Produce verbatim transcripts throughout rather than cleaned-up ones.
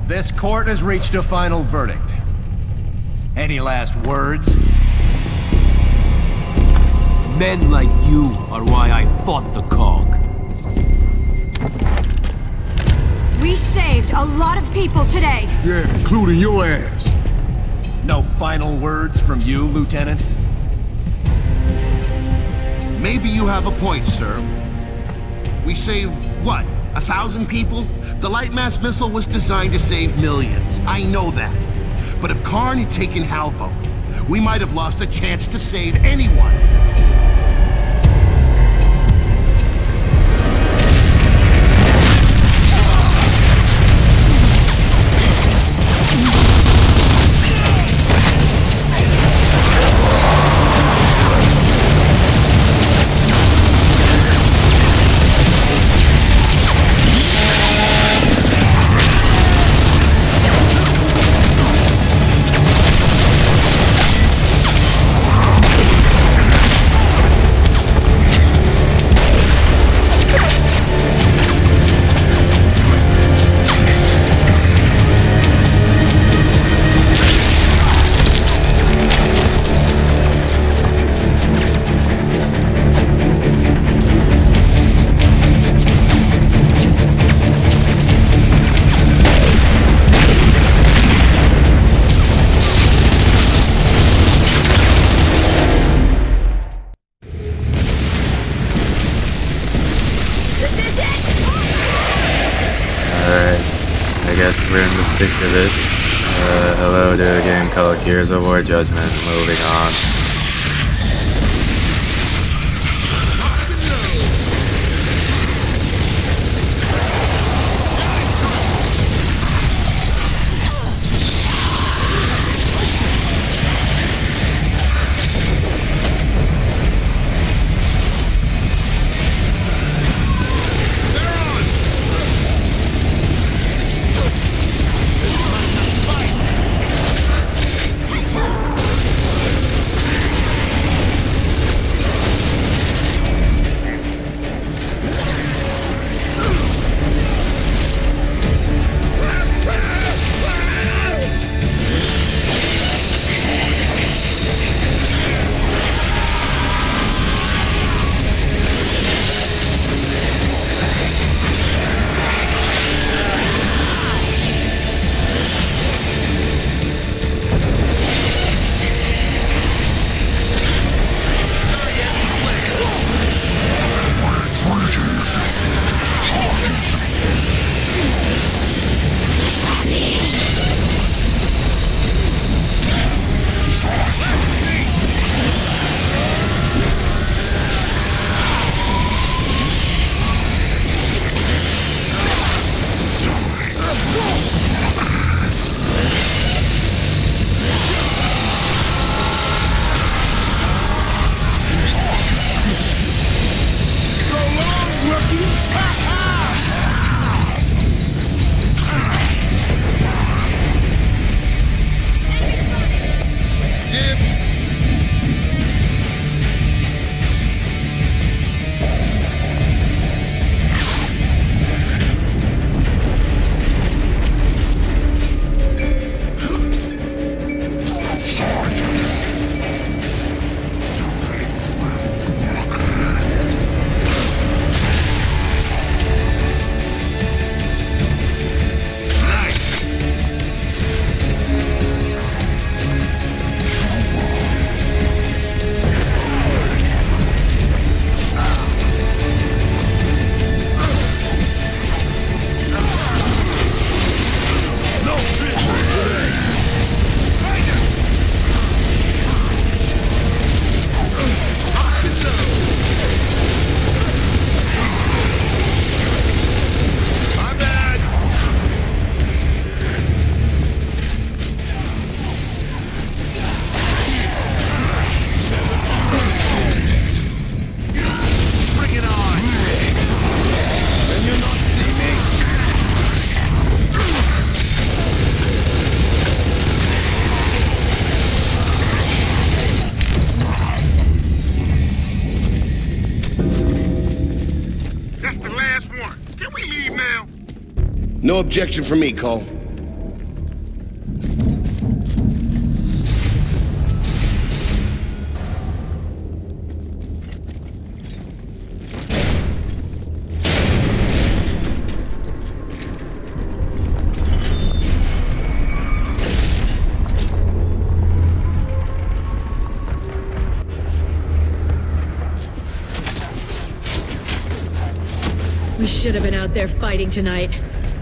This court has reached a final verdict. Any last words? Men like you are why I fought the Cog. We saved a lot of people today. Yeah, including your ass. No final words from you, Lieutenant? Maybe you have a point, sir. We saved, what, a thousand people? The light mass missile was designed to save millions. I know that. But if Karn had taken Halvo, we might have lost a chance to save anyone. Picture this. Uh, hello to a game called Gears of War Judgment. Moving on. No objection from me, Cole. We should have been out there fighting tonight.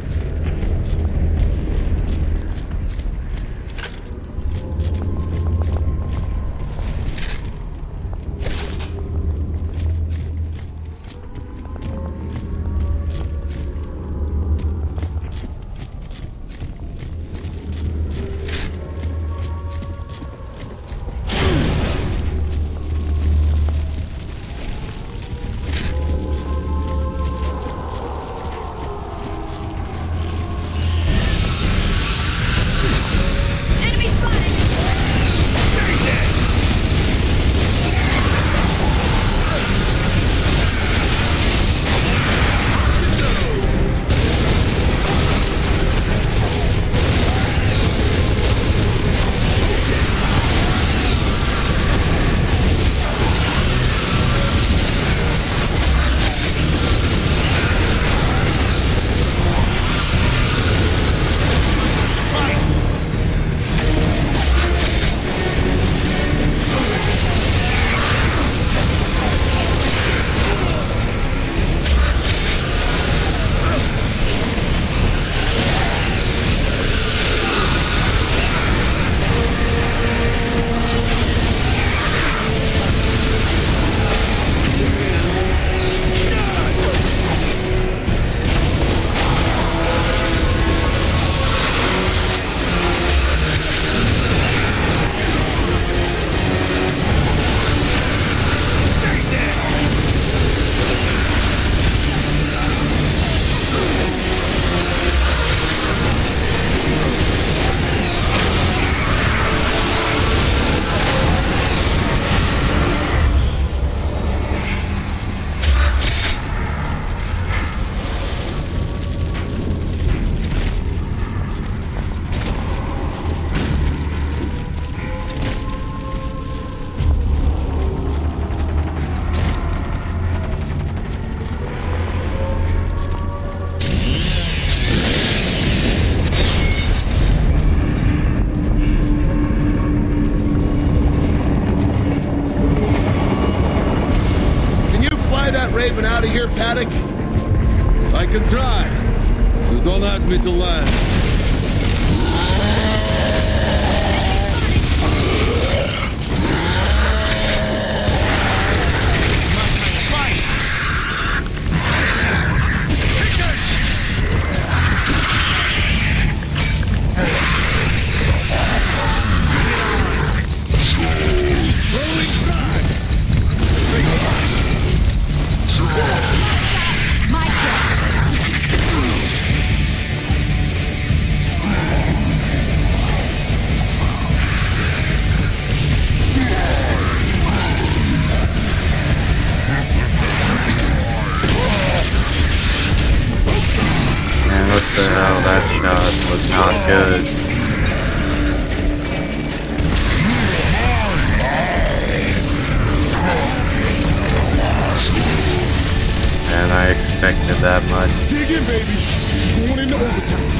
Raven out of here, Paddock? I can try. Just don't ask me to land. the hell, that shot was not good. And I expected that much. Dig in, baby. Going into overtime.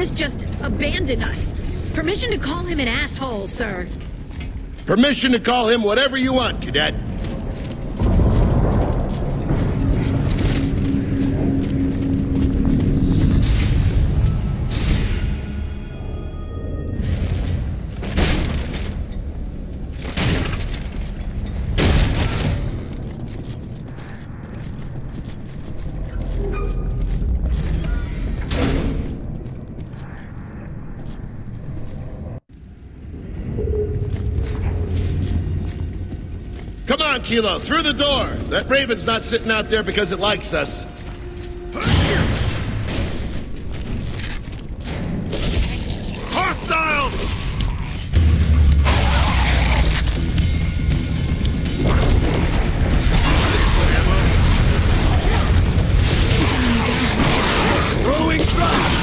Loomis just abandoned us. Permission to call him an asshole, sir. Permission to call him whatever you want, Cadet. Come on, Kilo, through the door. That Raven's not sitting out there because it likes us. Hostiles! Throwing thrust!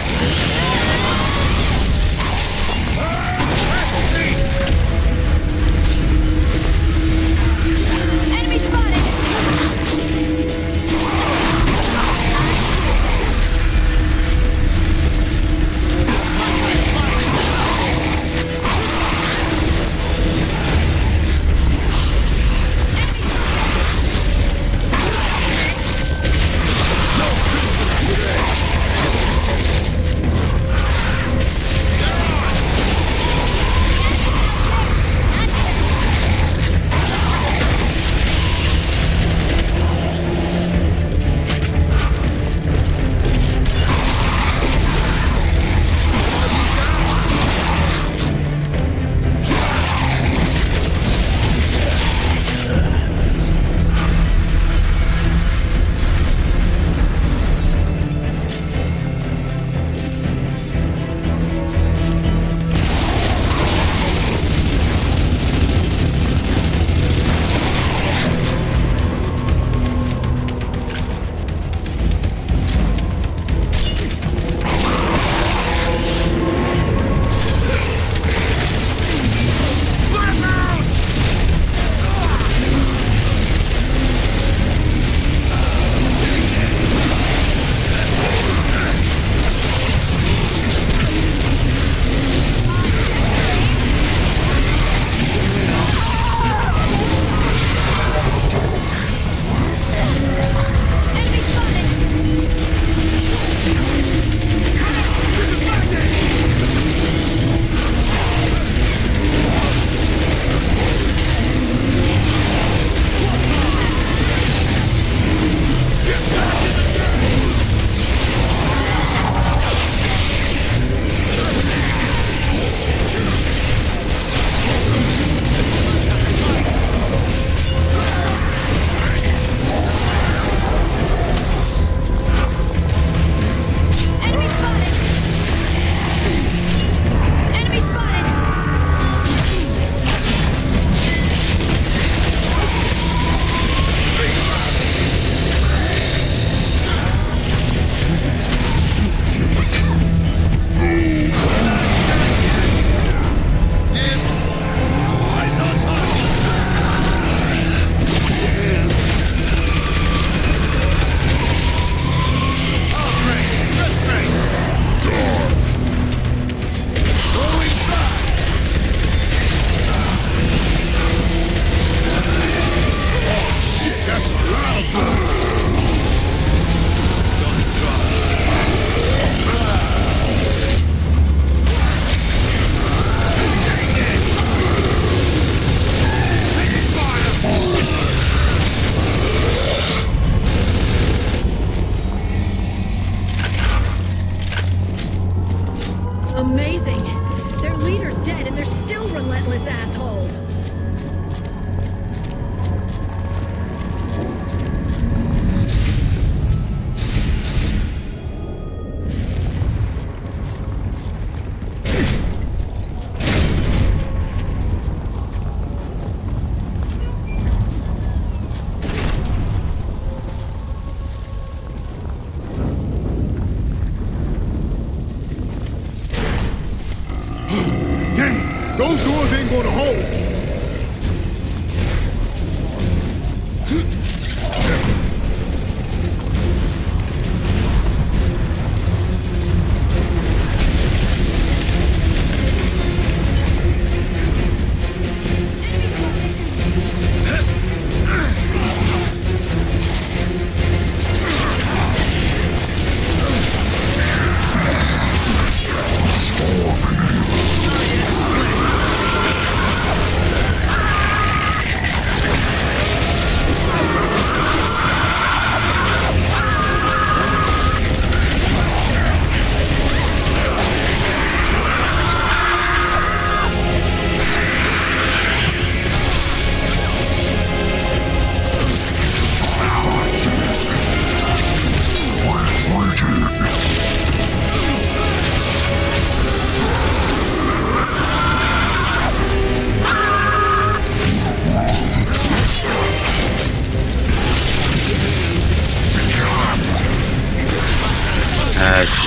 Enemy spotted!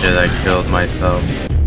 shit, I killed myself.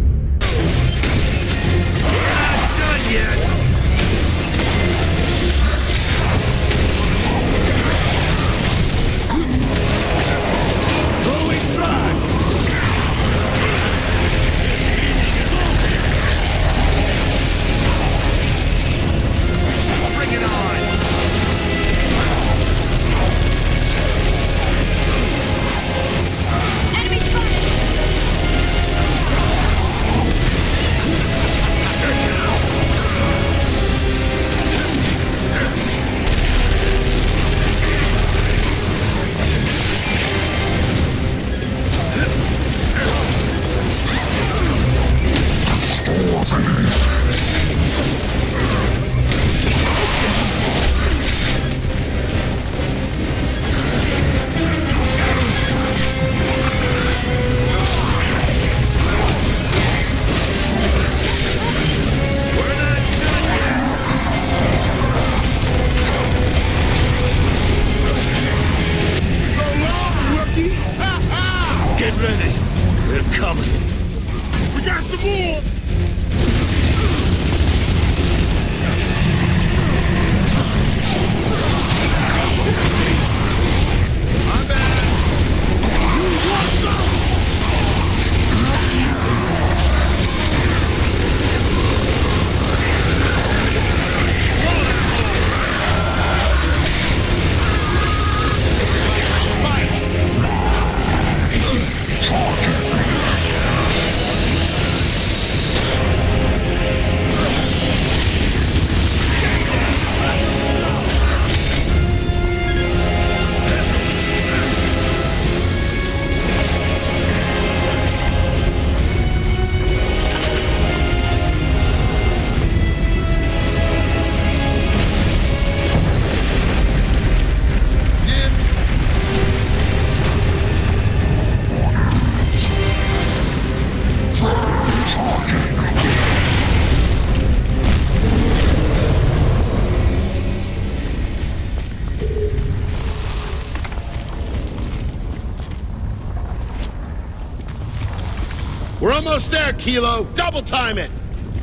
We're almost there, Kilo. Double time it.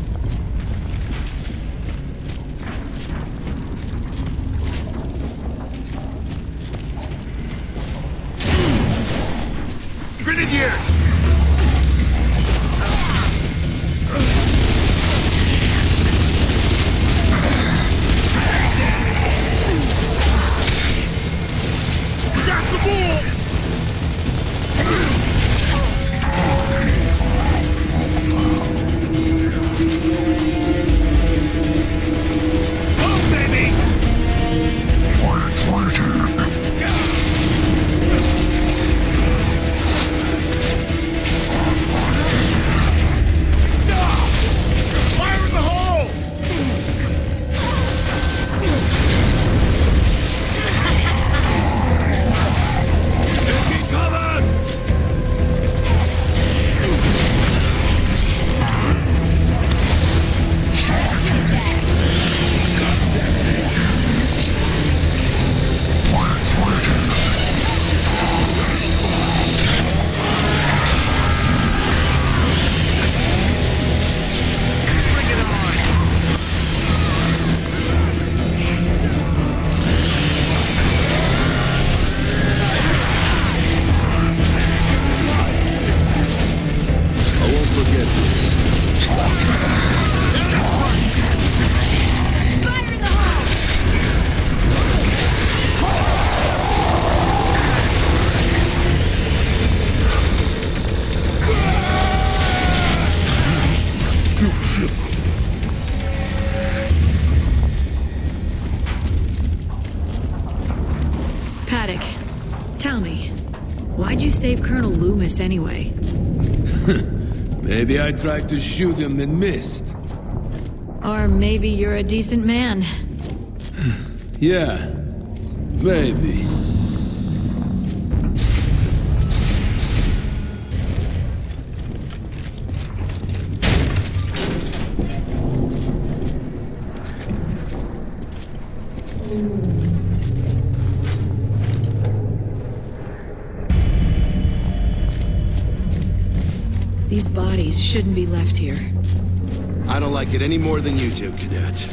Grenadier! We got some more! Paddock, tell me, why'd you save Colonel Loomis anyway? Maybe I tried to shoot him and missed. Or maybe you're a decent man. Yeah, maybe. These bodies shouldn't be left here. I don't like it any more than you do, Cadet.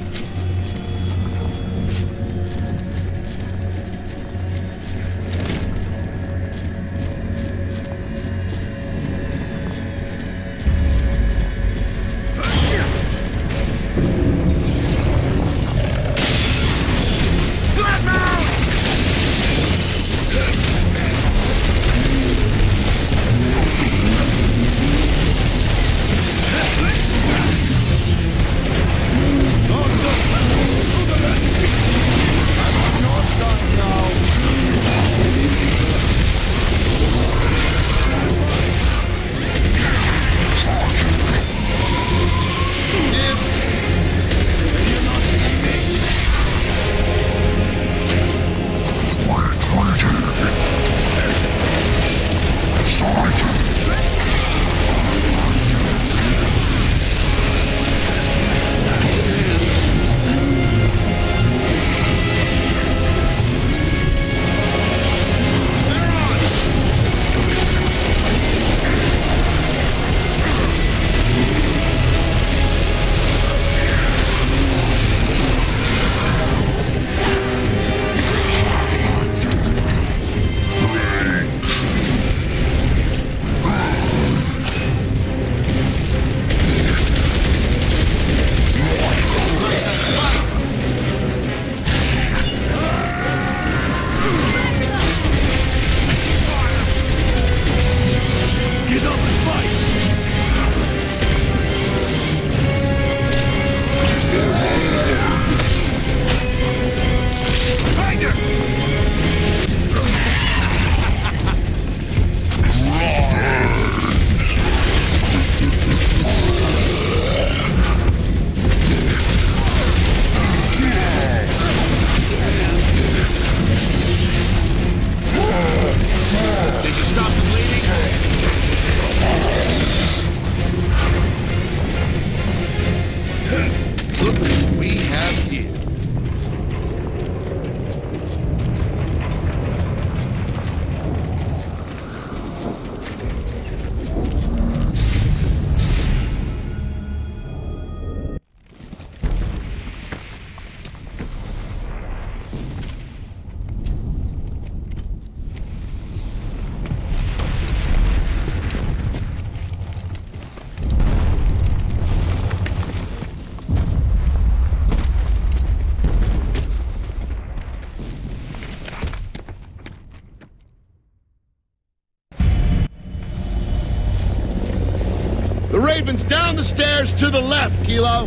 The Raven's down the stairs to the left, Kilo.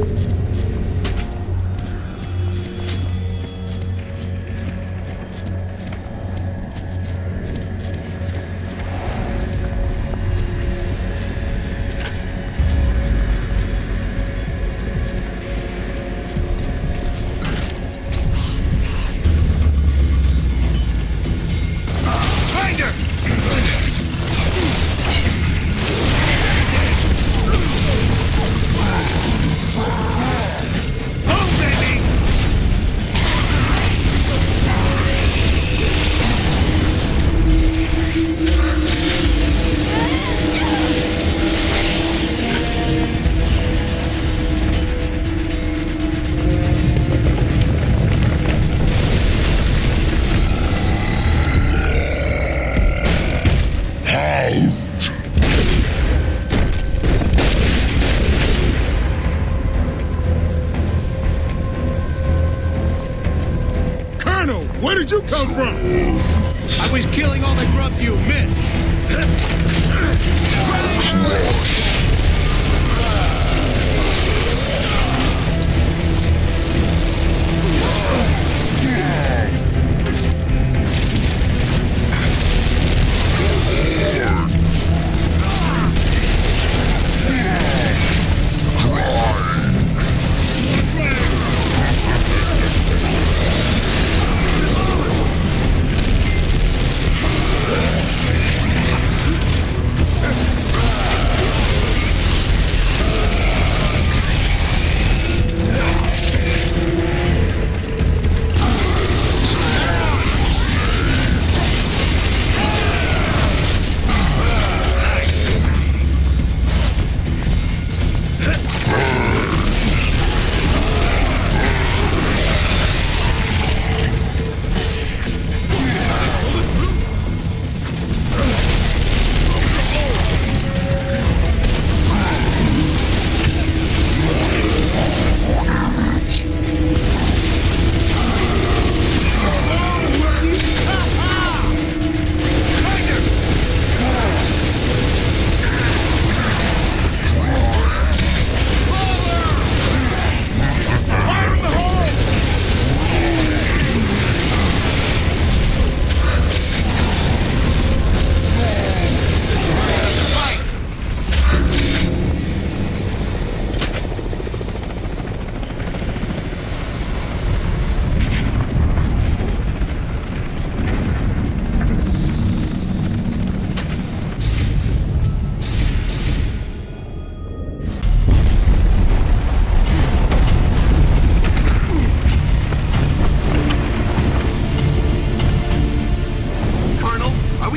Where did you come from? I was killing all the grubs you missed.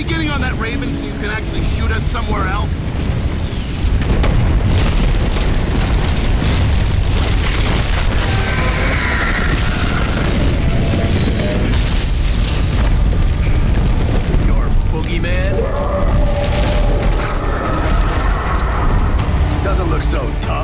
we getting on that Raven so you can actually shoot us somewhere else? Your boogeyman? Doesn't look so tough.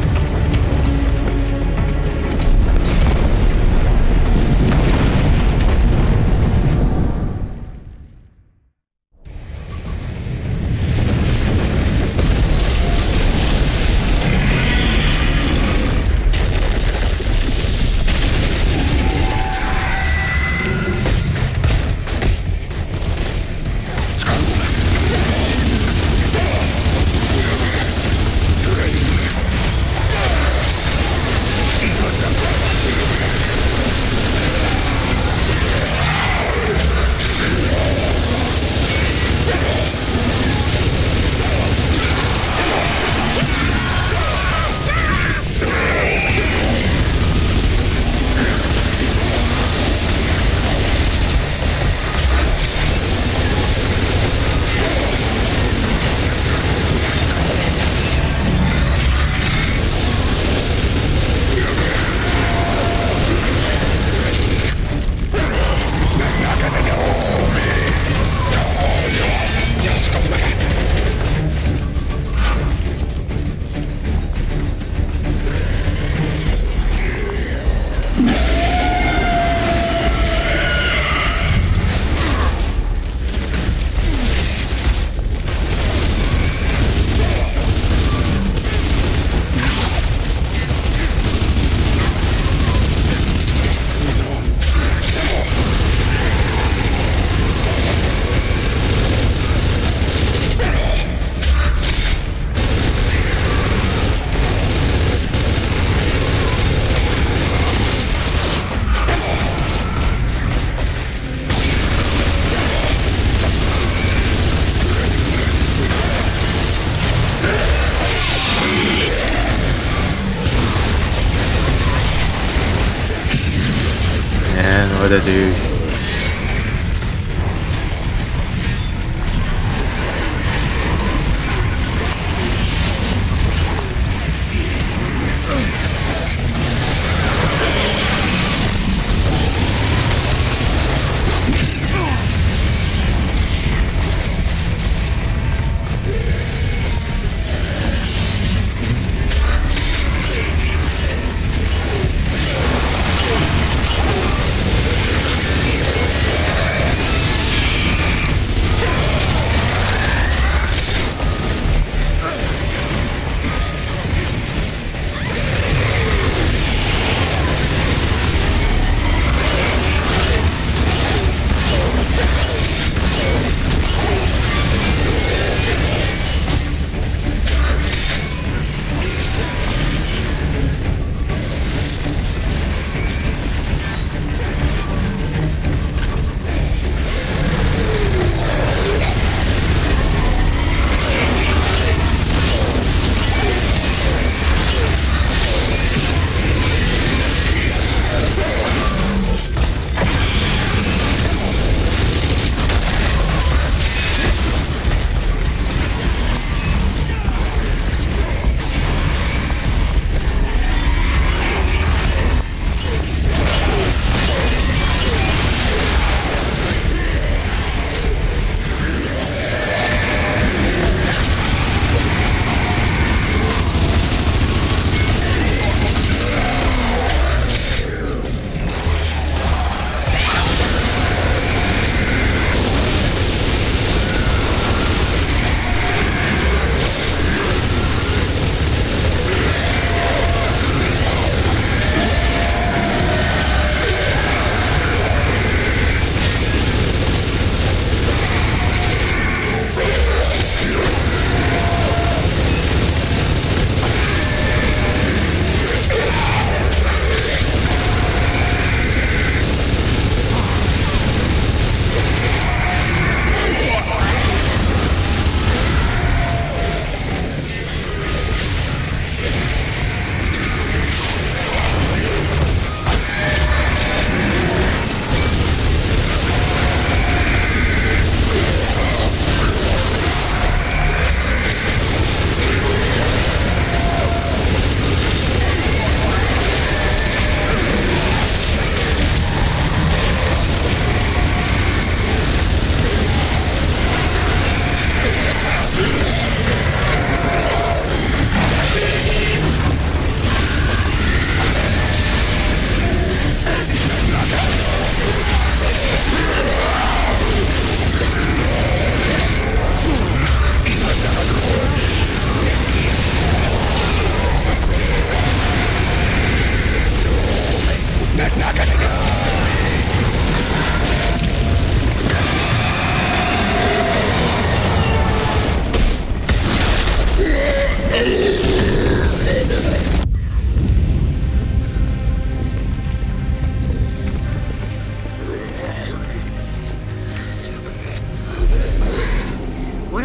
What a douche.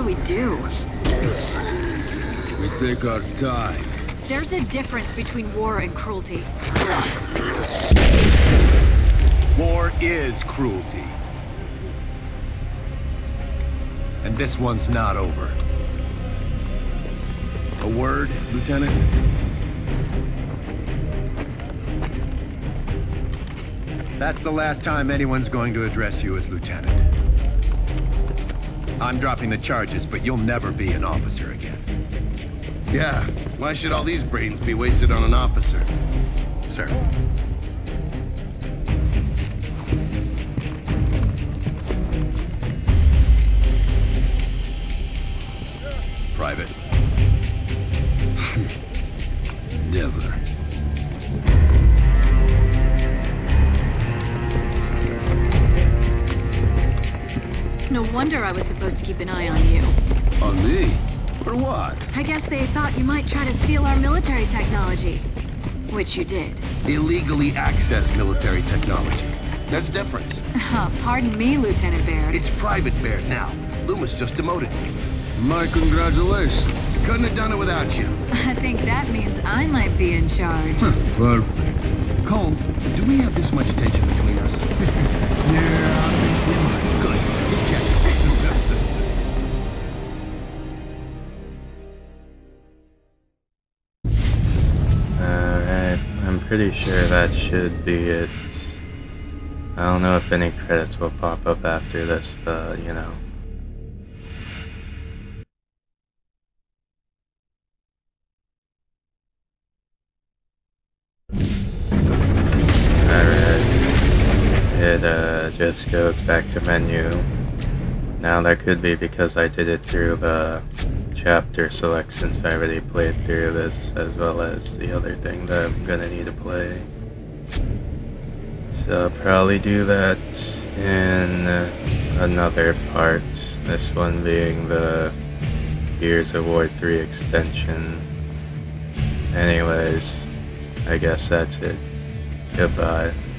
do we do? We take our time. There's a difference between war and cruelty. War is cruelty. And this one's not over. A word, Lieutenant? That's the last time anyone's going to address you as Lieutenant. I'm dropping the charges, but you'll never be an officer again. Yeah, why should all these brains be wasted on an officer? Sir. Private. Never. No wonder I was supposed to keep an eye on you. On me? For what? I guess they thought you might try to steal our military technology. Which you did. Illegally access military technology. There's a difference. Uh, pardon me, Lieutenant Baird. It's Private Baird now. Loomis just demoted me. My congratulations. Couldn't have done it without you. I think that means I might be in charge. Perfect. Cole, do we have this much tension between us? Yeah, I think we might. Good. Just check. Alright, I'm pretty sure that should be it. I don't know if any credits will pop up after this, but you know. Alright, it uh, just goes back to menu. Now that could be because I did it through the chapter select since I already played through this, as well as the other thing that I'm gonna need to play. So I'll probably do that in another part, this one being the Gears of War three extension. Anyways, I guess that's it. Goodbye.